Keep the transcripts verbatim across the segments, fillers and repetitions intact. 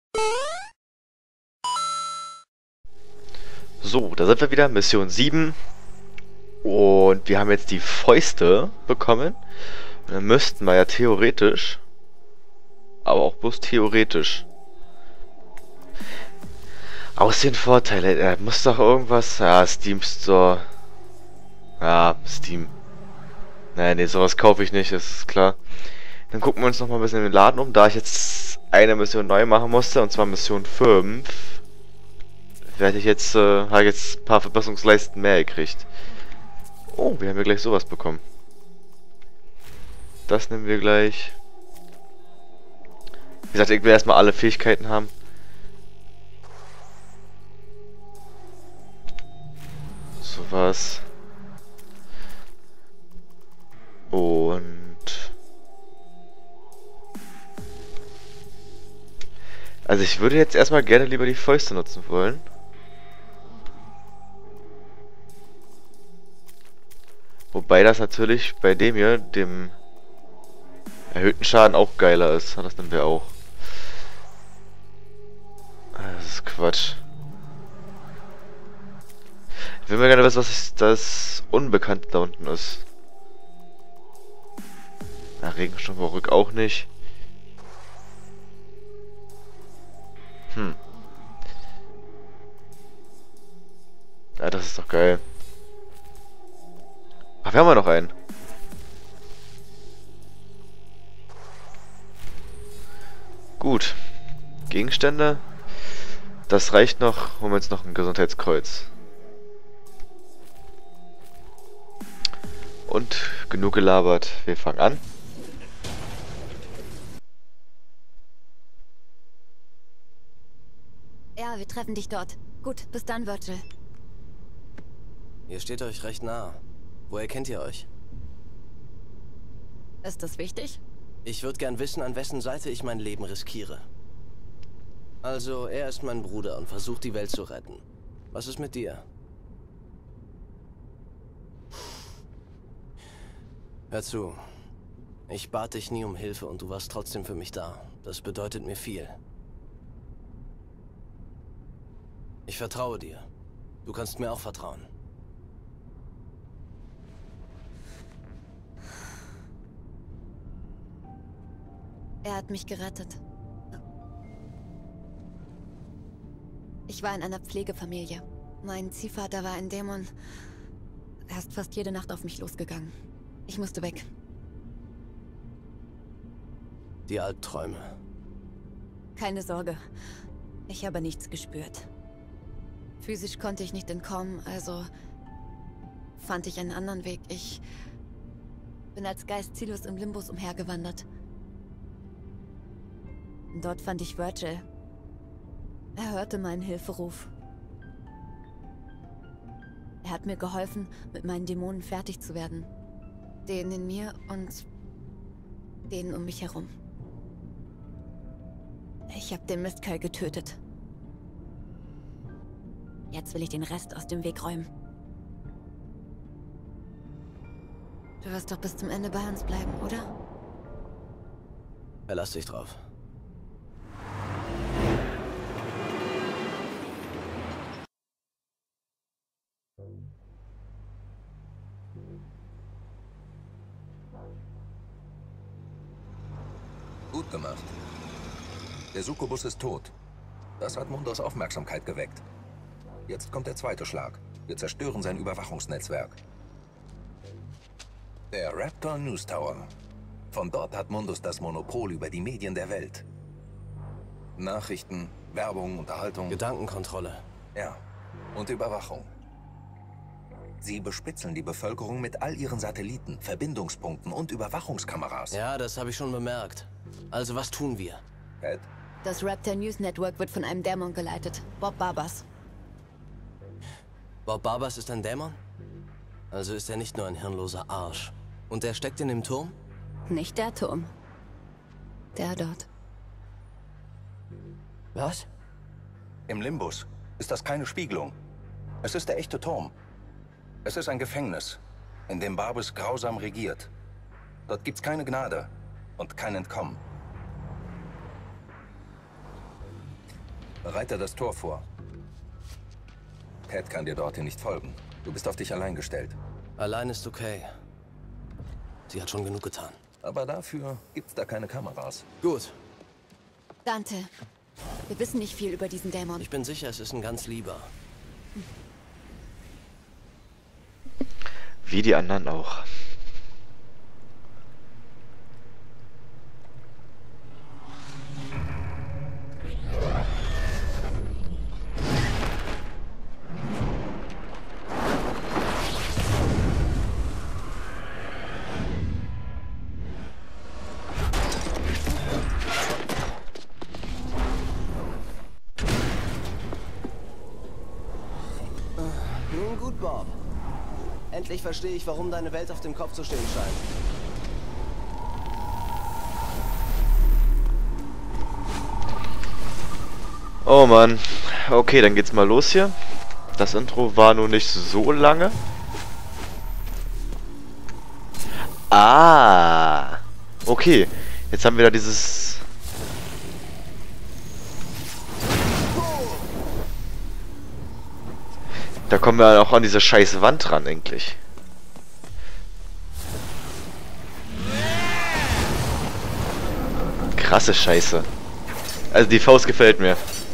So, da sind wir wieder, Mission sieben. Und wir haben jetzt die Fäuste bekommen. Und dann müssten wir ja theoretisch, aber auch bloß theoretisch, Aussehen-Vorteile, er muss doch irgendwas, ja, Steam Store, ja, Steam. Nee, nee, sowas kaufe ich nicht, das ist klar. Dann gucken wir uns noch mal ein bisschen in den Laden um, da ich jetzt eine Mission neu machen musste, und zwar Mission fünf. Werde ich jetzt, äh, habe ich jetzt ein paar Verbesserungsleisten mehr gekriegt. Oh, wir haben ja gleich sowas bekommen. Das nehmen wir gleich. Wie gesagt, ich will erstmal alle Fähigkeiten haben. Sowas. Und... Also ich würde jetzt erstmal gerne lieber die Fäuste nutzen wollen. Wobei das natürlich bei dem hier, dem erhöhten Schaden, auch geiler ist. Das nehmen wir auch. Das ist Quatsch. Ich will mir gerne wissen, was das Unbekannte da unten ist. Na, Regensturm rück auch nicht. Hm. Ja, das ist doch geil. Ach, wir haben ja noch einen. Gut. Gegenstände. Das reicht noch. Holen wir jetzt noch ein Gesundheitskreuz. Und genug gelabert. Wir fangen an. Ja, wir treffen dich dort. Gut, bis dann, Virgil. Ihr steht euch recht nah. Woher kennt ihr euch? Ist das wichtig? Ich würde gern wissen, an wessen Seite ich mein Leben riskiere. Also, er ist mein Bruder und versucht, die Welt zu retten. Was ist mit dir? Hör zu. Ich bat dich nie um Hilfe und du warst trotzdem für mich da. Das bedeutet mir viel. Ich vertraue dir. Du kannst mir auch vertrauen. Er hat mich gerettet. Ich war in einer Pflegefamilie. Mein Ziehvater war ein Dämon. Er ist fast jede Nacht auf mich losgegangen. Ich musste weg. Die Albträume. Keine Sorge. Ich habe nichts gespürt. Physisch konnte ich nicht entkommen, also fand ich einen anderen Weg. Ich bin als Geist ziellos im Limbus umhergewandert. Dort fand ich Virgil. Er hörte meinen Hilferuf. Er hat mir geholfen, mit meinen Dämonen fertig zu werden. Denen in mir und denen um mich herum. Ich habe den Mistkerl getötet. Jetzt will ich den Rest aus dem Weg räumen. Du wirst doch bis zum Ende bei uns bleiben, oder? Verlass dich drauf. Gut gemacht. Der Succubus ist tot. Das hat Mundos Aufmerksamkeit geweckt. Jetzt kommt der zweite Schlag. Wir zerstören sein Überwachungsnetzwerk. Der Raptor News Tower. Von dort hat Mundus das Monopol über die Medien der Welt. Nachrichten, Werbung, Unterhaltung. Gedankenkontrolle. Ja, und Überwachung. Sie bespitzeln die Bevölkerung mit all ihren Satelliten, Verbindungspunkten und Überwachungskameras. Ja, das habe ich schon bemerkt. Also was tun wir? Ed? Das Raptor News Network wird von einem Dämon geleitet. Bob Barbas. Bob Barbas ist ein Dämon? Also ist er nicht nur ein hirnloser Arsch. Und der steckt in dem Turm? Nicht der Turm. Der dort. Was? Im Limbus ist das keine Spiegelung. Es ist der echte Turm. Es ist ein Gefängnis, in dem Barbas grausam regiert. Dort gibt's keine Gnade und kein Entkommen. Bereite das Tor vor. Cat kann dir dorthin nicht folgen. Du bist auf dich allein gestellt. Allein ist okay. Sie hat schon genug getan. Aber dafür gibt's da keine Kameras. Gut. Dante, wir wissen nicht viel über diesen Dämon. Ich bin sicher, es ist ein ganz lieber. Wie die anderen auch. Nun gut, Bob. Endlich verstehe ich, warum deine Welt auf dem Kopf zu stehen scheint. Oh Mann. Okay, dann geht's mal los hier. Das Intro war nur nicht so lange. Ah. Okay. Jetzt haben wir da dieses... Da kommen wir auch an diese scheiß Wand ran, endlich. Krasse Scheiße. Also die Faust gefällt mir.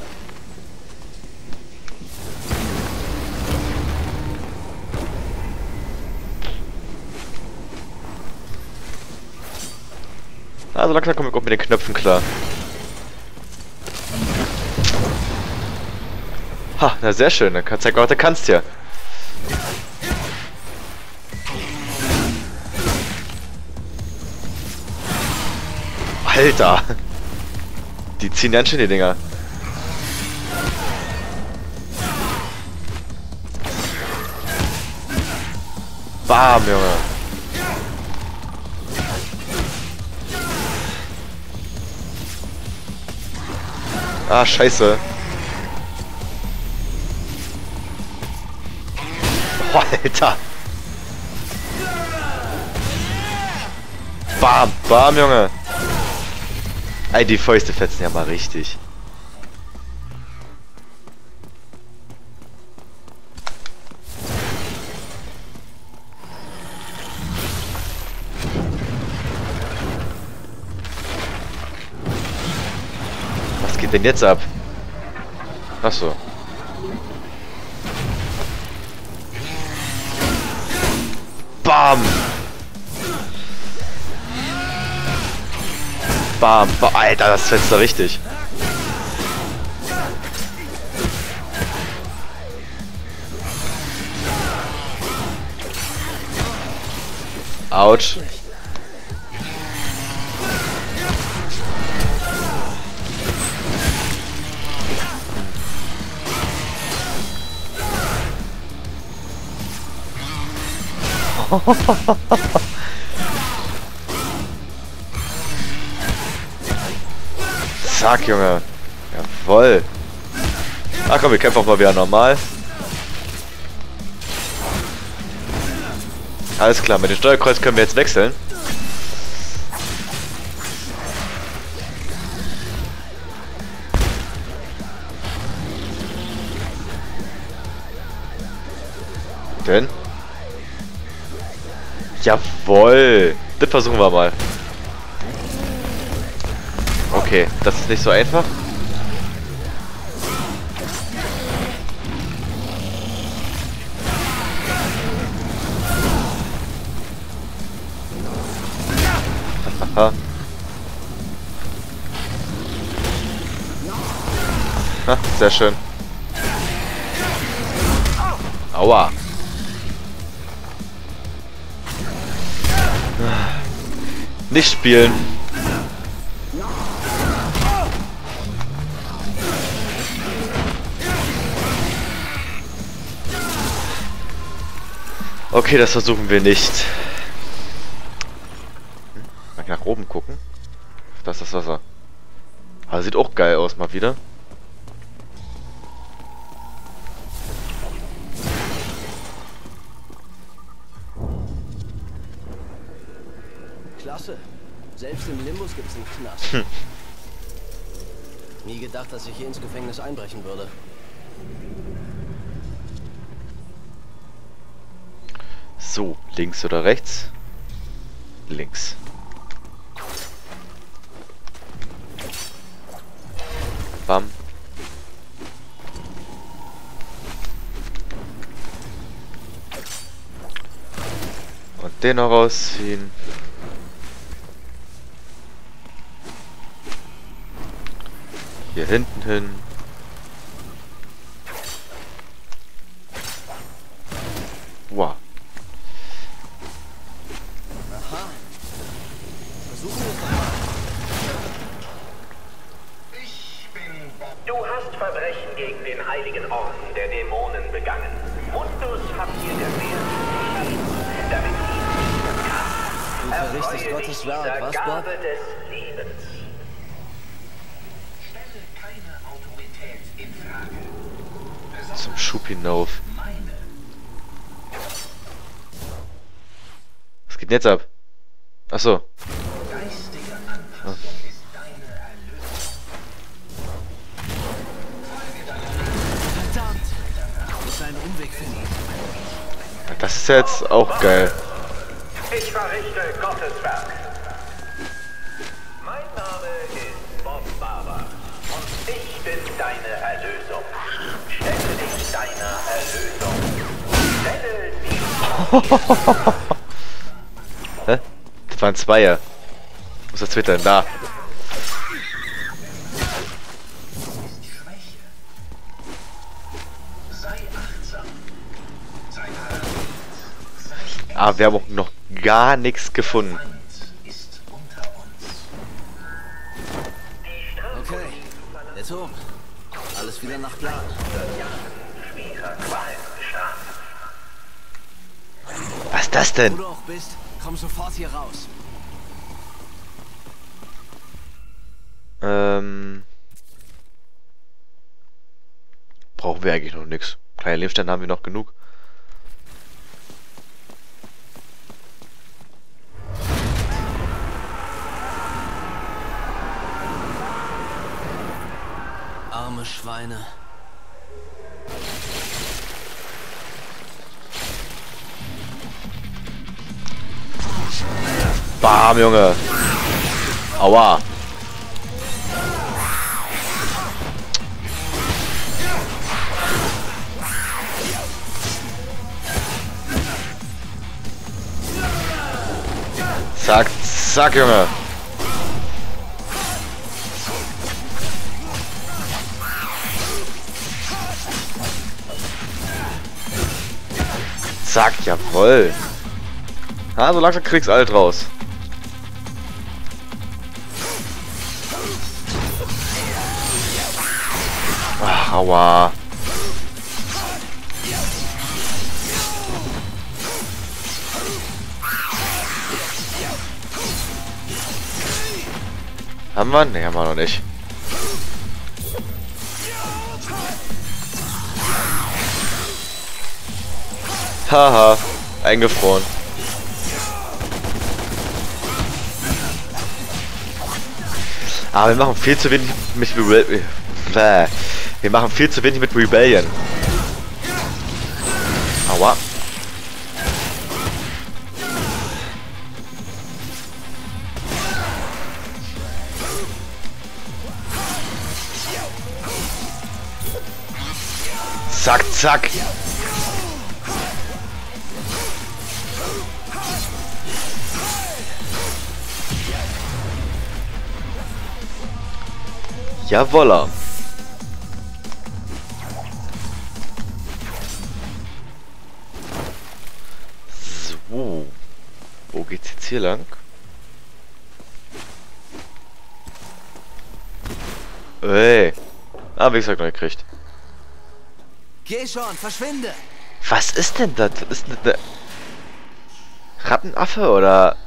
Also langsam komme ich auch mit den Knöpfen klar. Ha, na sehr schön, dann zeig mal, was du kannst hier. Alter! Die ziehen ganz schön die Dinger. Bam, Junge! Ah, scheiße. Oh, Alter. Bam, bam, Junge. Ey, die Fäuste fetzen ja mal richtig. Was geht denn jetzt ab? Ach so. Bam! Bam, bam! Alter, das fetzt da richtig. Autsch. Zack, Junge. Jawoll. Ach komm, wir kämpfen auch mal wieder normal. Alles klar, mit dem Steuerkreuz können wir jetzt wechseln. Denn? Jawoll! Das versuchen wir mal. Okay, das ist nicht so einfach. Haha. Ha, sehr schön. Aua. Nicht spielen. Okay, das versuchen wir nicht. Hm? Mal nach oben gucken. Das ist das Wasser. Aber sieht auch geil aus, mal wieder. Klasse. Selbst im Limbus gibt's einen Knast. Hm. Nie gedacht, dass ich hier ins Gefängnis einbrechen würde. So, links oder rechts? Links. Bam. Und den noch rausziehen. Hier hinten hin. Wow. Aha. Versuchen wir es doch mal. Du hast Verbrechen gegen den heiligen Orden der Dämonen begangen. Mundus habt ihr gewählt, damit Du verrichtest Gottes Werk, was, Bob? des Lebens. Zum Schub hinauf. Was geht denn jetzt ab? Achso. Ah. Verdammt! Ich muss einen Umweg finden. Das ist ja jetzt auch geil. Ich verrichte Gottes Werk. Mein Name ist Bob Barber und ich bin deine Erlösung. Stelle dich deiner Erlösung. Stelle dich. Hä? Das waren Zweier. Wo ist das Twitter denn da? Ah, wir haben auch noch gar nichts gefunden. Okay, der Turm. Alles wieder nach Plan. Was ist das denn? Wo du auch bist, komm sofort hier raus. Ähm. Brauchen wir eigentlich noch nichts. Kleine Lebensstände haben wir noch genug. Arme Schweine. Bam, Junge. Aua. Zack, zack, Junge. Zack, jawoll. Ah, so langsam kriegst du alt raus. Ach, aua. Haben wir? Ne, haben wir noch nicht. Haha, eingefroren. Aber wir machen viel zu wenig mit Rebellion. Wir machen viel zu wenig mit Rebellion. Aua. Zack, zack. Jawolla. So. Wo geht's jetzt hier lang? Ey. Ah, wie gesagt, noch gekriegt. Geh schon, verschwinde! Was ist denn das? Ist das eine Rattenaffe oder?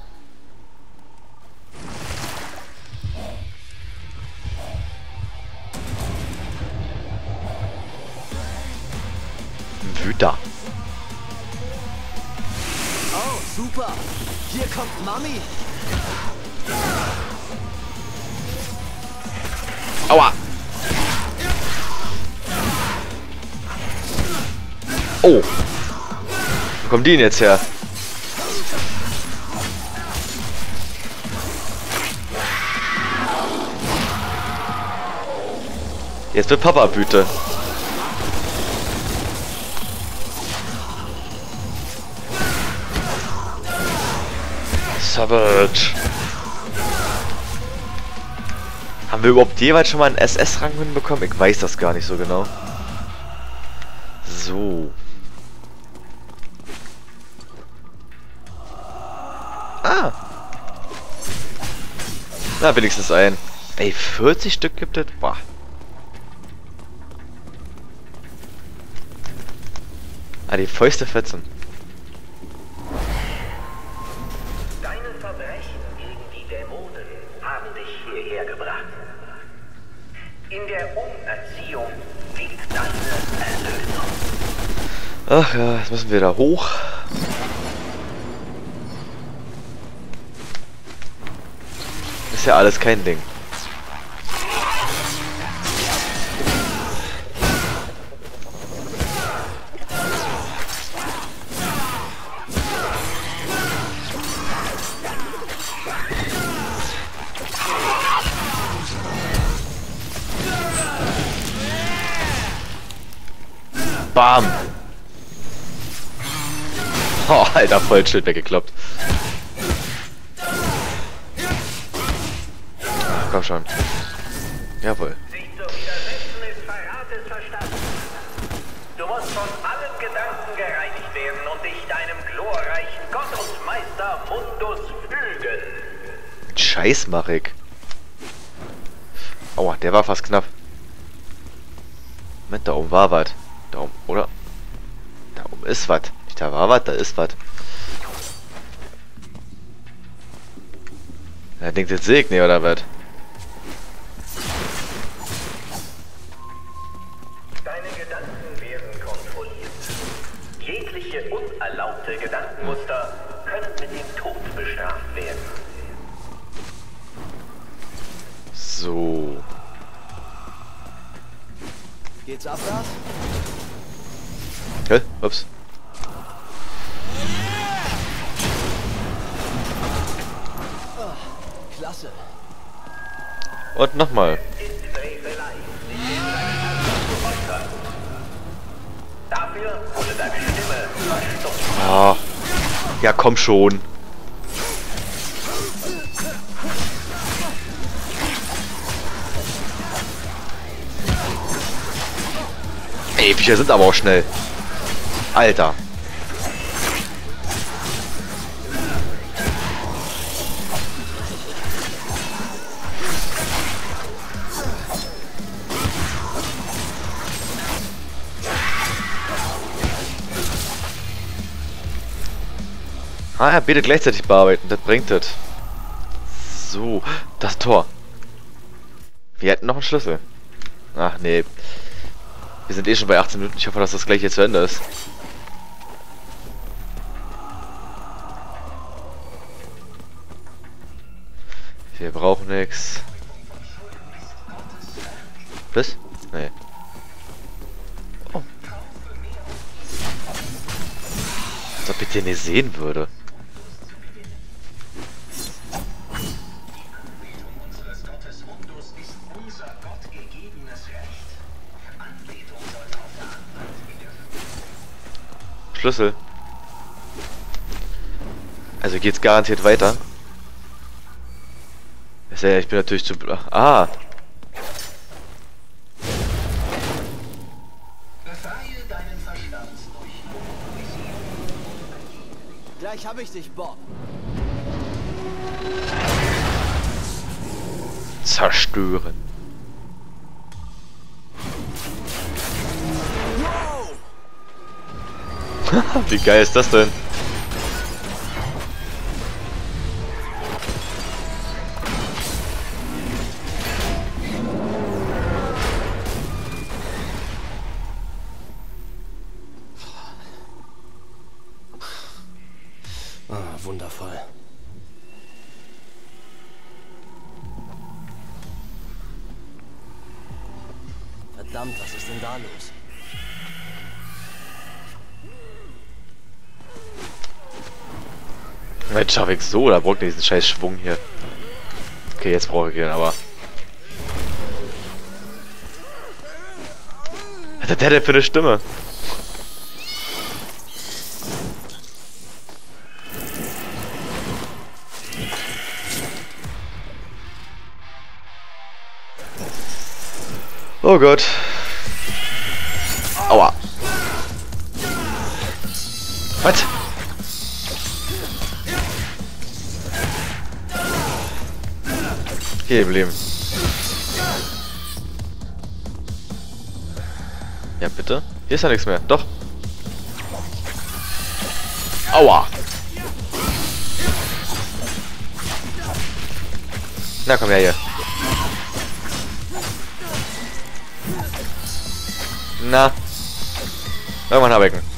Ein Wüter. Oh, super! Hier kommt Mami! Aua! Oh! Wo kommen die denn jetzt her? Jetzt wird Papa Büte. Savage. Haben wir überhaupt jeweils schon mal einen S S-Rang hinbekommen? Ich weiß das gar nicht so genau. So. Ah. Na, wenigstens ein. Ey, vierzig Stück gibt es? Boah. Ah, die Fäuste fetzen. Deine Verbrechen gegen die Dämonen haben dich hierher gebracht. In der Umerziehung liegt deine Erlösung. Ach ja, jetzt müssen wir da hoch. Ist ja alles kein Ding. Bam! Oh, Alter, Vollschild weggekloppt. Ach, komm schon. Jawohl. Sich zu widersetzen ist Verrat des Verstandes. Du musst von allen Gedanken gereinigt werden und dich deinem glorreichen Gott und Meister Mundus fügen. Scheiß mach ich. Aua, der war fast knapp. Moment, da oben war was. Da oben, oder? Da oben ist was. Nicht da war was, da ist was. Er denkt jetzt Segen, nee, oder was? Deine Gedanken werden kontrolliert. Jegliche unerlaubte Gedankenmuster können mit dem Tod bestraft werden. So. Geht's Abgas? Hä? Ups. Oh, klasse. Und nochmal. Ist Frevelei, sich in deinen Herzen zu äußern. Dafür wurde deine Stimme verstummt. Ah. Ja, komm schon. Ey, Viecher sind aber auch schnell. Alter. Ah, er betet gleichzeitig bearbeiten, das bringt es. So, das Tor. Wir hätten noch einen Schlüssel. Ach nee. Wir sind eh schon bei achtzehn Minuten. Ich hoffe, dass das gleich jetzt zu Ende ist. Wir brauchen nichts. Was? Nee. Oh. Als ob ich den nicht sehen würde. Schlüssel. Also geht's garantiert weiter. Ich bin natürlich zu... Ah! Gleich hab ich dich, Bob. Zerstören. Wie geil ist das denn? Ah, wundervoll. Verdammt, was ist denn da los? Jetzt schaffe ich so, da braucht ihr diesen scheiß Schwung hier. Okay, jetzt brauche ich ihn, aber... Was hat der denn für eine Stimme? Oh Gott. Aua. Was? Hier geblieben. Ja, bitte. Hier ist ja nichts mehr. Doch. Aua. Na, komm her hier. Na. Irgendwann habe ich ihn.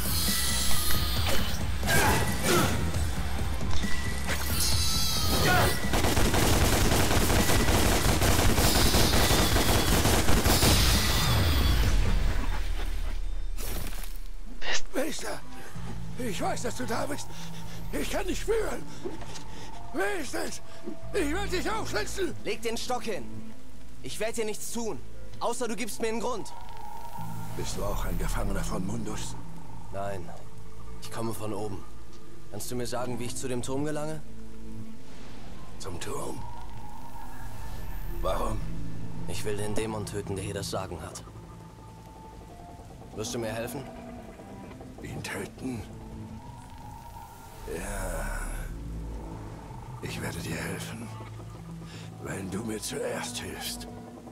Meister, ich weiß, dass du da bist. Ich kann dich spüren. Wer ist es? Ich will dich aufschlitzen. Leg den Stock hin. Ich werde dir nichts tun. Außer du gibst mir einen Grund. Bist du auch ein Gefangener von Mundus? Nein. Ich komme von oben. Kannst du mir sagen, wie ich zu dem Turm gelange? Zum Turm? Warum? Ich will den Dämon töten, der hier das Sagen hat. Wirst du mir helfen? Ihn töten? Ja. Ich werde dir helfen. Wenn du mir zuerst hilfst.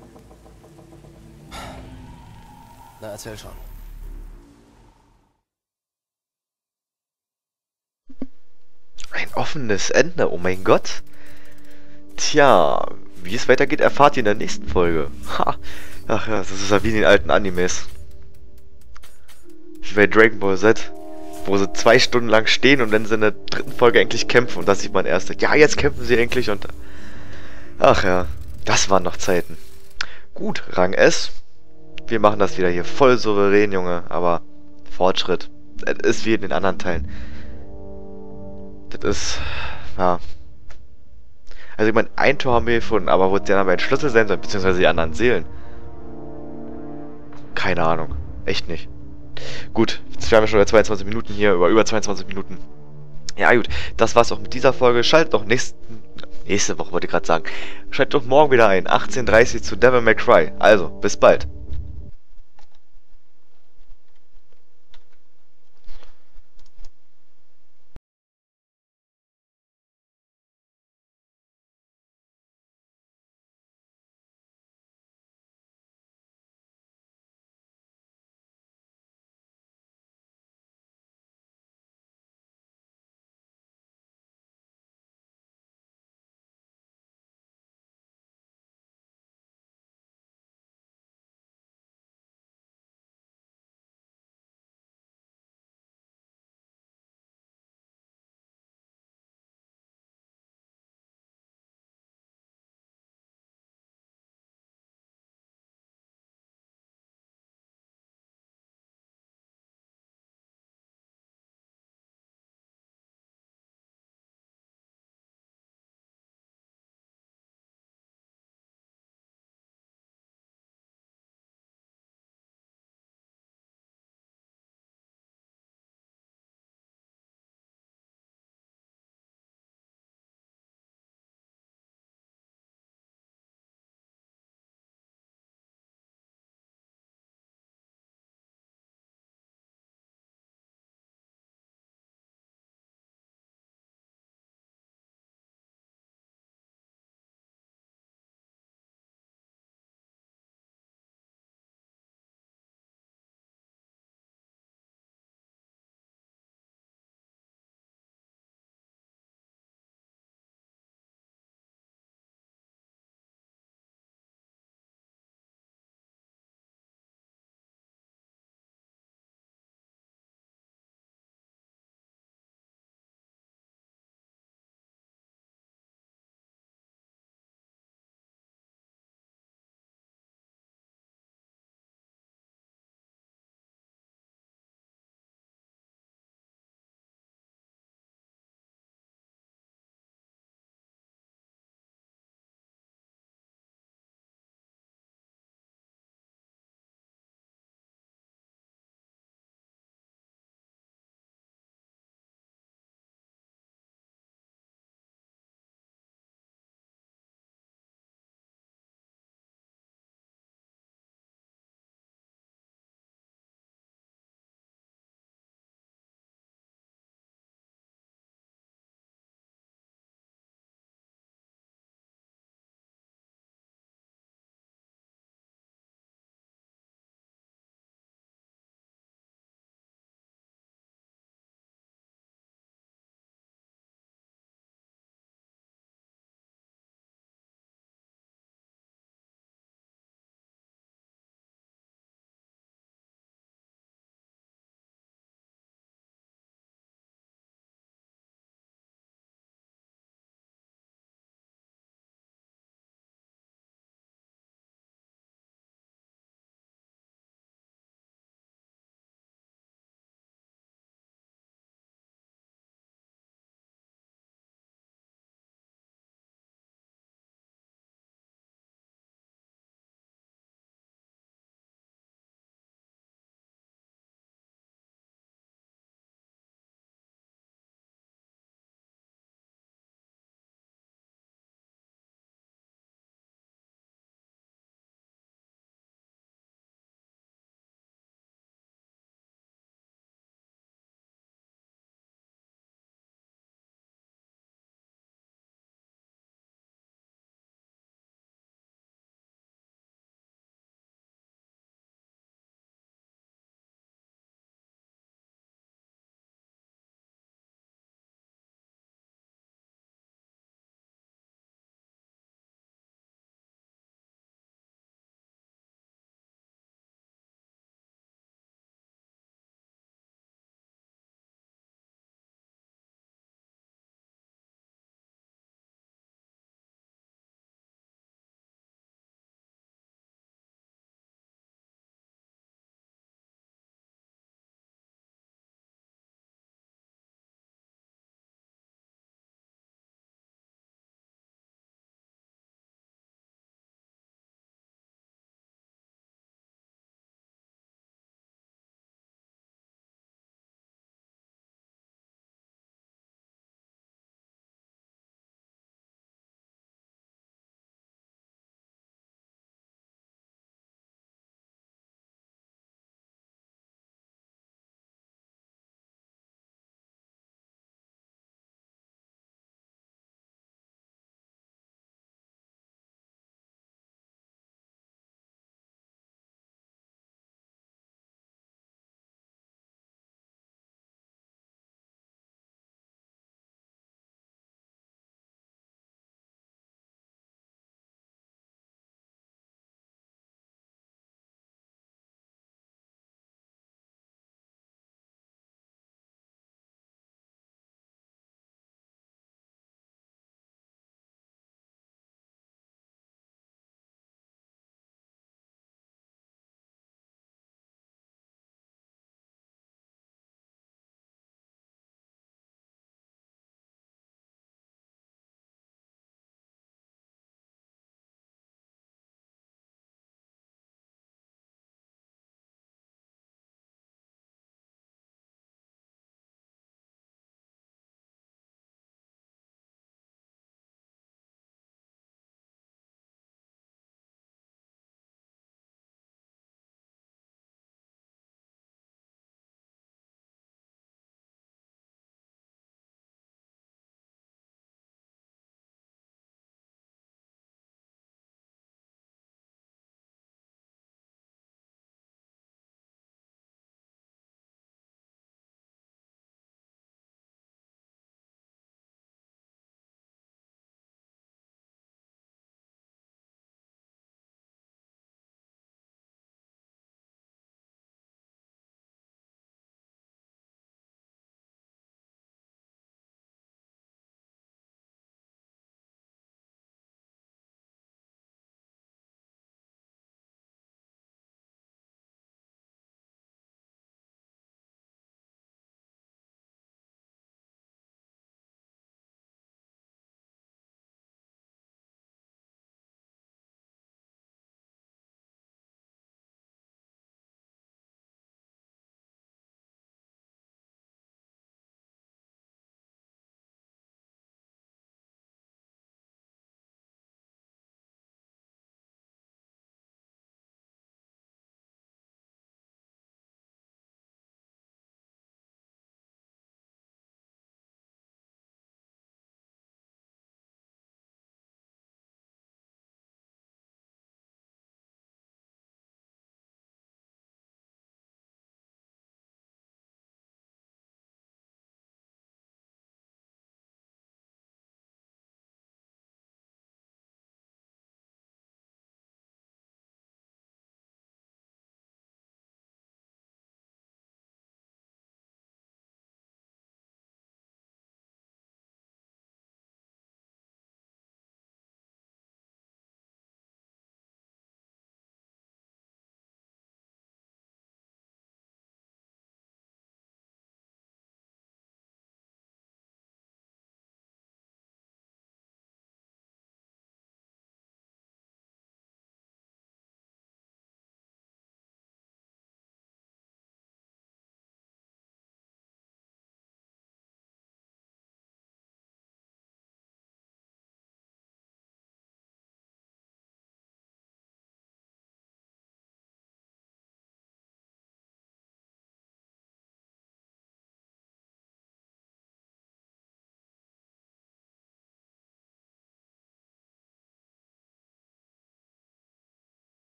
Na, erzähl schon. Ein offenes Ende, oh mein Gott. Tja, wie es weitergeht, erfahrt ihr in der nächsten Folge. Ha. Ach ja, das ist ja wie in den alten Animes. Wie bei Dragon Ball Z, wo sie zwei Stunden lang stehen und wenn sie in der dritten Folge endlich kämpfen. Und das sieht man erst. Ja, jetzt kämpfen sie endlich und... Ach ja, das waren noch Zeiten. Gut, Rang S. Wir machen das wieder hier voll souverän, Junge. Aber Fortschritt. Das ist wie in den anderen Teilen. Das ist... Ja... Also ich meine, ein Tor haben wir gefunden, aber wo der dann ein Schlüssel sein soll, beziehungsweise die anderen Seelen. Keine Ahnung. Echt nicht. Gut, jetzt haben wir schon über zweiundzwanzig Minuten hier, über über zweiundzwanzig Minuten. Ja gut, das war's auch mit dieser Folge. Schaltet doch nächsten, nächste Woche, wollte ich gerade sagen. Schaltet doch morgen wieder ein, achtzehn Uhr dreißig zu Devil May Cry. Also, bis bald.